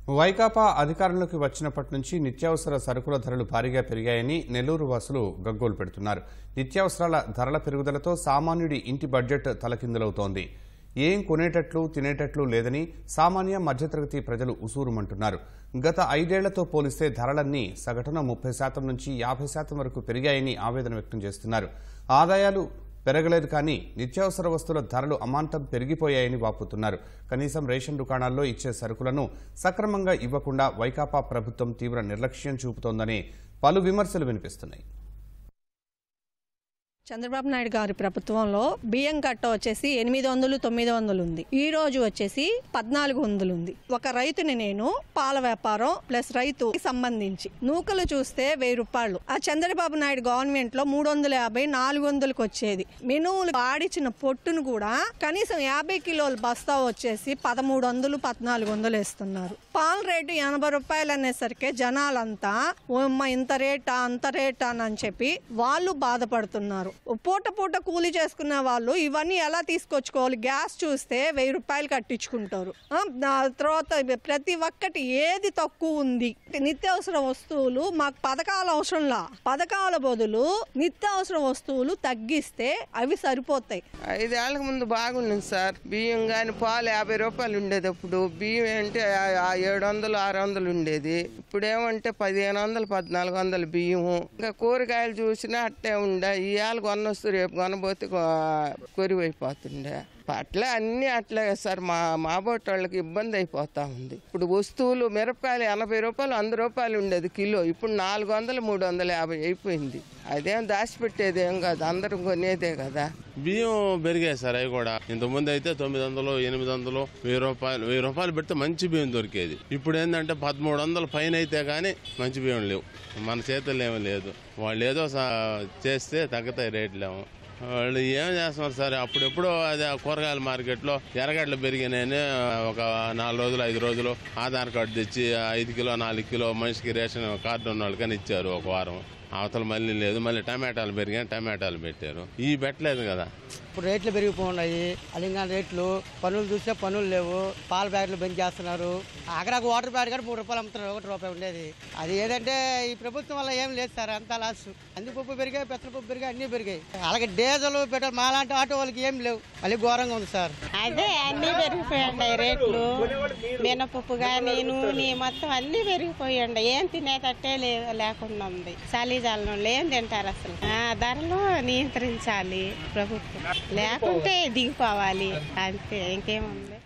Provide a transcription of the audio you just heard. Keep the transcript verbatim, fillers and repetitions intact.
వైకాపా అధికారంలోకి వచ్చినప్పటి నుంచి నిత్యావసర సరుకుల ధరలు భారీగా పెరిగాయని నెల్లూరు వాసులు గగ్గోలు పెడుతున్నారు. నిత్యావసరాల ధరల పెరుగుదలతో సామాన్యుడి ఇంటి బడ్జెట్ తలకిందులవుతోంది. ఏం కొనేటట్లు తినేటట్లు లేదని సామాన్య మధ్యతరగతి ప్రజలు ఉసూరుమంటున్నారు. గత ఐదేళ్లతో పోలిస్తే ధరలన్నీ సగటున ముప్పై శాతం నుంచి యాభై శాతం వరకు పెరిగాయని ఆవేదన వ్యక్తం చేస్తున్నారు. ఆదాయాలు పెరగలేదు కానీ నిత్యావసర వస్తువుల ధరలు అమాంతం పెరిగిపోయాయని వాపోతున్నారు. కనీసం రేషన్ దుకాణాల్లో ఇచ్చే సరుకులను సక్రమంగా ఇవ్వకుండా వైకాపా ప్రభుత్వం తీవ్ర నిర్లక్ష్యం చూపుతోందని పలు విమర్శలు వినిపిస్తున్నాయి. చంద్రబాబు నాయుడు గారి ప్రభుత్వంలో బియ్యం కట్ట వచ్చేసి ఎనిమిది వందలు తొమ్మిది వందలు ఉంది. ఈ రోజు వచ్చేసి పద్నాలుగు వందలు ఉంది. ఒక రైతుని నేను పాల వ్యాపారం ప్లస్ రైతు సంబంధించి నూకలు చూస్తే వెయ్యి రూపాయలు ఆ చంద్రబాబు నాయుడు గవర్నమెంట్ లో మూడు వందల యాభై నాలుగు వందలకు వచ్చేది. మినువులు ఆడిచిన పొట్టును కూడా కనీసం యాభై కిలోల బస్తా వచ్చేసి పదమూడు వందలు పద్నాలుగు వందలు వేస్తున్నారు. పాల రేటు ఎనభై రూపాయలు అనేసరికి జనాలంతా ఇంత రేటా అంత రేటా అని చెప్పి వాళ్ళు బాధపడుతున్నారు. పూట పూట కూలీ చేసుకున్న వాళ్ళు ఇవన్నీ ఎలా తీసుకొచ్చుకోవాలి? గ్యాస్ చూస్తే వెయ్యి రూపాయలు కట్టించుకుంటారు. తర్వాత ప్రతి ఒక్కటి ఏది తక్కువ ఉంది. నిత్యావసర వస్తువులు మాకు పథకాల అవసరంలా, పథకాల బదులు నిత్యావసర వస్తువులు తగ్గిస్తే అవి సరిపోతాయి. ఐదేళ్లకు ముందు బాగుంది సార్. బియ్యం కానీ పాలు యాభై రూపాయలు ఉండేది. అప్పుడు బియ్యం అంటే ఏడు వందలు ఆరు వందలు ఉండేది. ఇప్పుడు ఏమంటే పదిహేను వందలు పద్నాలుగు వందలు బియ్యము. ఇంకా కూరగాయలు చూసినా అట్టే ఉండే. ఇవాళ కొనొస్తూ రేపు కొనబోతే కొరివైపోతుండే. అట్లా అన్ని అట్లాగే సార్. మా మాబోటి వాళ్ళకి ఇబ్బంది అయిపోతా ఉంది. ఇప్పుడు వస్తువులు మిరపకాయలు ఎనభై రూపాయలు వంద రూపాయలు ఉండేది కిలో. ఇప్పుడు నాలుగు వందలు మూడు వందల యాభై అయిపోయింది. అదేం దాచిపెట్టేది ఏం కాదు, అందరం కొనేదే కదా. బియ్యం పెరిగాయి సార్. అవి కూడా ఇంతకుముందు అయితే తొమ్మిది వందలు ఎనిమిది వందలు వెయ్యి రూపాయలు వెయ్యి రూపాయలు పెడితే మంచి బియ్యం దొరికేది. ఇప్పుడు ఏంటంటే పదమూడు వందల పైన అయితే కానీ మంచి బియ్యం లేవు. మన చేతుల్లో ఏమీ లేదు. వాళ్ళు ఏదో చేస్తే తగ్గుతాయి రేట్లేమో. వాళ్ళు ఏం చేస్తున్నారు సార్? అప్పుడెప్పుడు అదే కూరగాయల మార్కెట్లో ఎర్రగడ్డలు పెరిగినాయని ఒక నాలుగు రోజులు ఐదు రోజులు ఆధార్ కార్డు తెచ్చి ఐదు కిలో నాలుగు కిలో మనిషికి రేషన్ కార్డు ఉన్న వాళ్ళకని ఇచ్చారు ఒక వారం. అవతల మళ్ళీ లేదు. మళ్ళీ టమాటాలు పెరిగాయి, టమాటాలు పెట్టారు. ఈ పెట్టలేదు కదా. ఇప్పుడు రేట్లు పెరిగిపోయి అలింగా రేట్లు, పనులు చూస్తే పనులు లేవు. పాల ప్యాకెట్లు బంద్ చేస్తున్నారు. అక్కడ వాటర్ ప్యాకెట్ కూడా మూడు రూపాయలు అమ్ముతున్నారు. ఒకటి రూపాయి ఉండేది. అది ఏదంటే ఈ ప్రభుత్వం వల్ల ఏం లేదు సార్. అంతా లాస్. కందిపప్పు పెరిగాయి, పెసరపప్పు పెరిగాయి, అన్ని పెరిగాయి. అలాగే డీజిల్ పెట్రోల్ మాలాంటి ఆటో వాళ్ళకి ఏం లేవు. మళ్ళీ ఘోరంగా ఉంది సార్. అదే అన్ని పెరిగిపోయాయి రేట్లు. మినపప్పు కానీ నూనె మొత్తం అన్ని పెరిగిపోయాయి. ఏం తినేటట్టే లేకుండా ఉంది. చలిజాలం ఏం తింటారు అసలు. ధరలు నియంత్రించాలి ప్రభుత్వం, లేకుంటే దిగిపోవాలి అంతే. ఇంకేముంది.